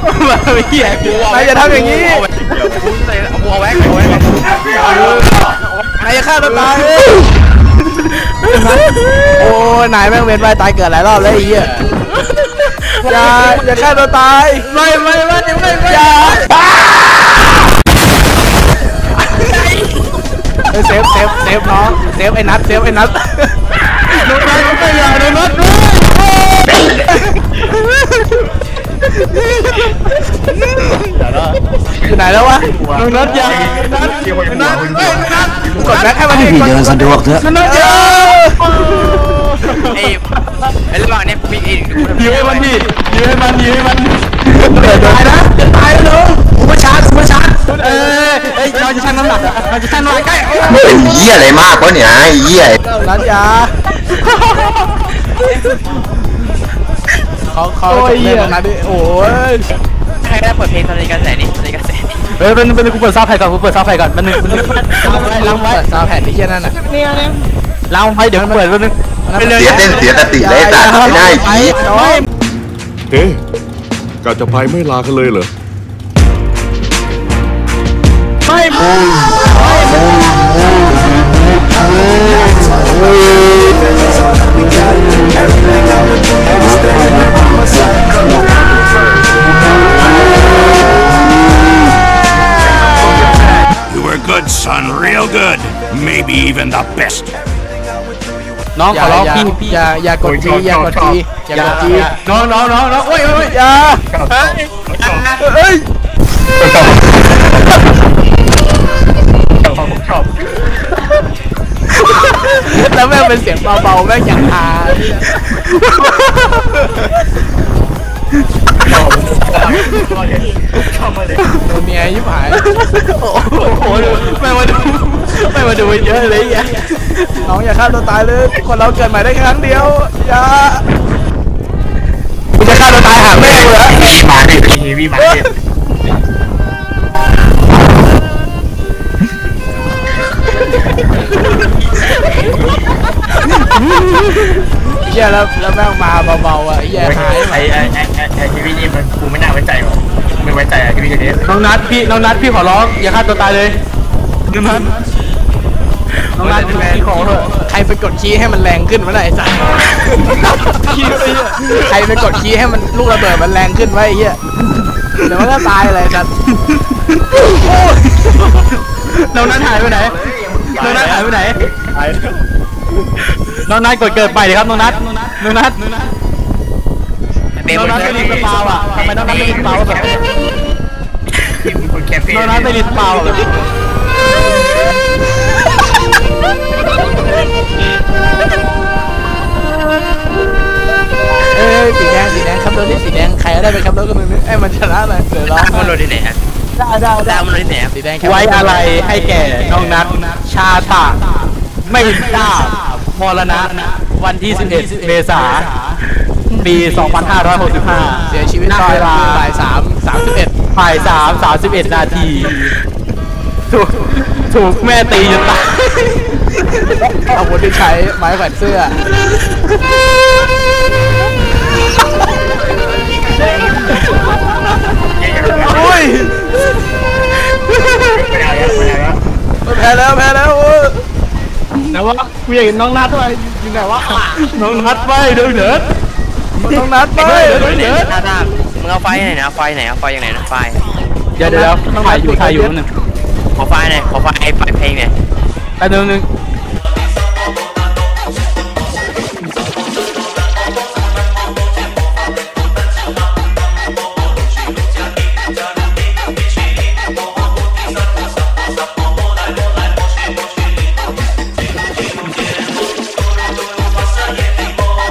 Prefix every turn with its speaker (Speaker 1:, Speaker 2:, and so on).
Speaker 1: มาเหี้ยนายจะทำอย่างนี้
Speaker 2: เอาแว็ก
Speaker 1: นายจะฆ่าตัวตายโอ้นายแม่งเว้นไปตายเกิดหลายรอบแล้วไอ้เหี้ยอย่าฆ่าตัวตายไม่อย่าเซฟน้องเซฟไอ้นัทโดนไปอย่าโดนนัทอยู่ไหนแล้ววะน้องนัทอย่านัทกดแบ็คให้มัน
Speaker 3: พี่เดินสะดวกเถอะ
Speaker 1: นัทอย่า
Speaker 2: ไอ้ระหว่างนี้มีอีก
Speaker 1: ยื้อให้มันตายนะตายแล้วกูมาชาร์จเราจะชั่งน้ำหนักเราจะชั่งน้ำหนักใกล้
Speaker 3: เหี้ยอะไรมากวะเนี่ยเหี้ย
Speaker 1: นัทอย่าเขาจะเล่นนัทดิโอ้ย
Speaker 2: ใครได้เปิดเพลงตอนนี้กระแสนี่
Speaker 1: เป็นกูเปิดซาวแผ่นก่อนมันล้างไว้ซาวแผ่นที่เช่นนั้นน่ะล้างไว้เดี๋ยวมันเปิดนึง
Speaker 3: เสียสติเลยแต่ไม่ได้ผี
Speaker 4: เฮ้กะจะไปไม่ลากันเลยเหรอ
Speaker 1: ไม่
Speaker 4: You were good son real good maybe even the best
Speaker 1: น้องขอร้องพี่อย่ากดจีน้องโอ้ยอย่าเฮ้ยแล้วแม่งเป็นเสียงเบาๆแม่งอย่างฮาเมียยิ้มหายโอ้โหไม่มาดูเยอะเลยอย่าน้องอย่าฆ่าตัวตายเลยคนเราเกิดใหม่ได้ครั้งเดียวอย่าคุณจะฆ่าตัวตายหาแม่เหรอ
Speaker 3: มาดิพี่มาดิ
Speaker 1: เหี้ยแล้วแม่งมาเบาๆอ่ะเหี้ยหาย
Speaker 2: ไอ้ชีวิตนี้มันกูไม่น่าไว้ใจหรอกไม่ไว้ใจชีวิตนี้
Speaker 1: น้องนัทพี่ขอร้องอย่าฆ่าตัวตายเลยน้องนัทพี่ขอเถอะใครไปกดคีย์ให้มันแรงขึ้นวะไอ้สัสใครไปกดคีย์ให้มันลูกระเบิดมันแรงขึ้นวะไอ้เหี้ยเดี๋ยวมันก็ตายเลยสัสน้องนัทหายไปไหนน้องนัทกดเกิดไปเลยครับน้องนัทไม่รีบสปาวอ่ะทำไมน้องนัทไม่รีบสปาวแบบน้องนัทไม่รีบสปาวแบบสีแดงขับรถที่สีแดงใครก็ได้ไปขับรถกันนึงไอ้มันชนะเลยเดี๋ยวร้อง
Speaker 2: มันรถที่ไหนฮะได้มันรถที่ไหน
Speaker 1: สีแดงไว้อะไรให้แก่น้องนัทชาตะไม่ทราบมรณะวันที่11 เมษายนปี 2565เสียชีวิตตอนเวลาบ่าย 3:31 นาทีถูกแม่ตีจนตายอาวุธที่ใช้ไม้แขวนเสื้ออุ้ยแพ้แล้วไหนวะกูอยากเห็นน้องนัทด้วยอยู่ไหนวะน้องนัทไปเดินน้องนัทไปเดิน
Speaker 2: มึงเอาไฟไหนนะไฟอย่างไหนนะไฟ
Speaker 1: เดี๋ยวถ่ายอยู่นึง
Speaker 2: ขอไฟไหนขอไฟเพลงไหน
Speaker 1: ไปนึง